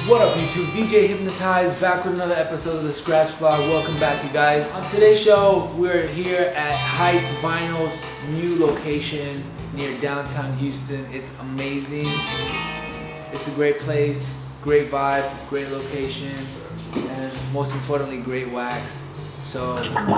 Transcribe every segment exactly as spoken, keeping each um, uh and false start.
What up YouTube, D J Hypnotized back with another episode of the Skratch vlog. Welcome back you guys. On today's show, we're here at Heights Vinyl's new location near downtown Houston. It's amazing. It's a great place, great vibe, great location, and most importantly, great wax. So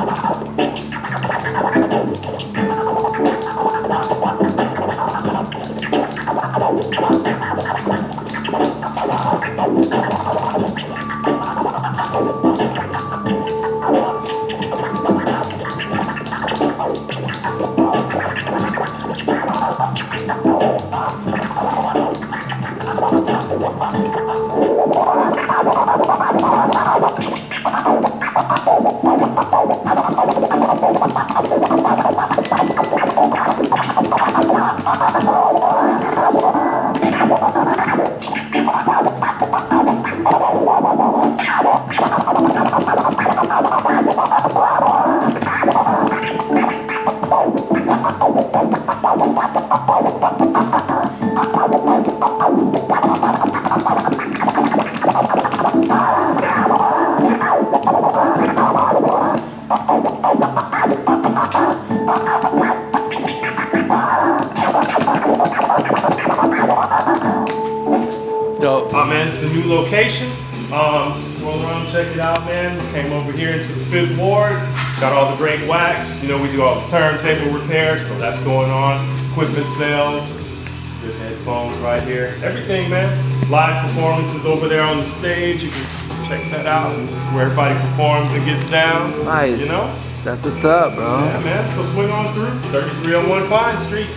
dope. Uh, man, it's the new location. Um, just roll around, check it out, man. We came over here into the fifth ward. Got all the great wax. You know, we do all the turntable repairs, so that's going on. Equipment sales, good headphones right here. Everything, man. Live performances over there on the stage. You can check that out. It's where everybody performs and gets down. Nice. You know? That's what's up, bro. Yeah, man. So swing on through. thirty-three oh one Fine Street.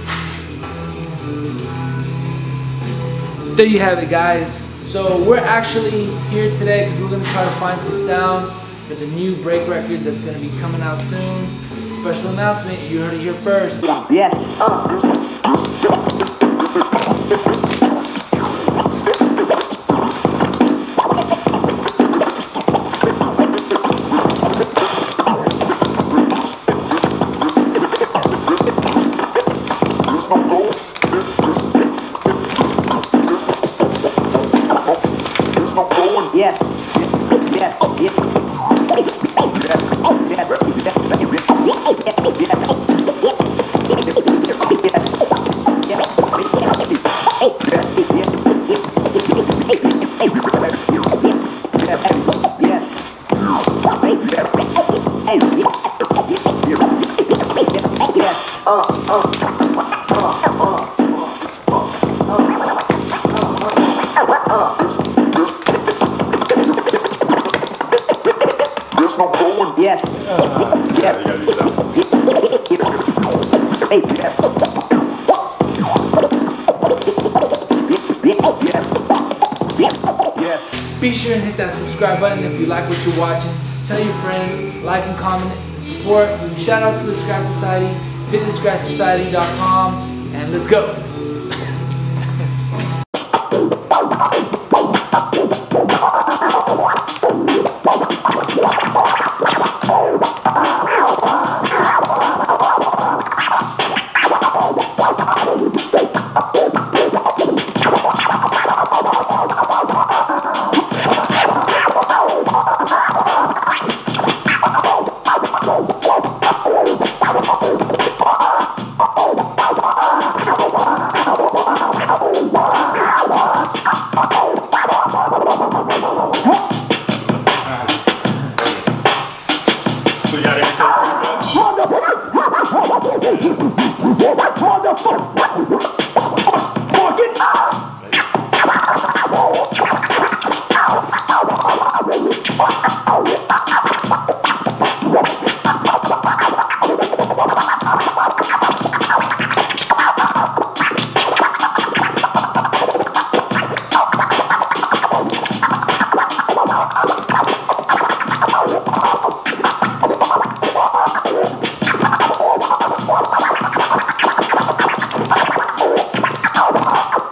There you have it, guys. So we're actually here today because we're going to try to find some sounds for the new break record that's going to be coming out soon. Special announcement, you heard it here first. Yes. Uh. Yes. Yes. Yes. Yes. Be sure and hit that subscribe button if you like what you're watching. Tell your friends, like and comment, support. Shout out to the Skratch Society, visit skratch society dot com, and let's go. So you got anything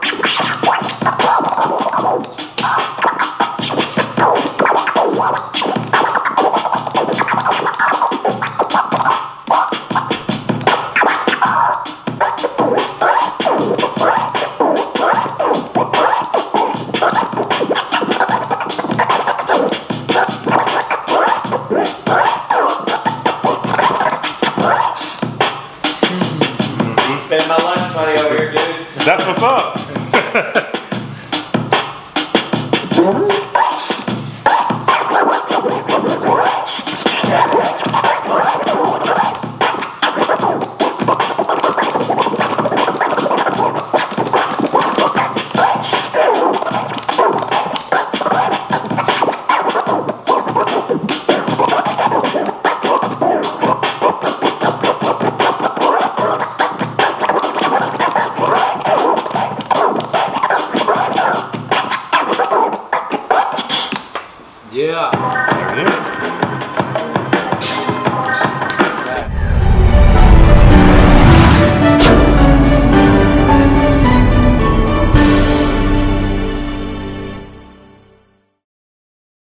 Wow. Yes.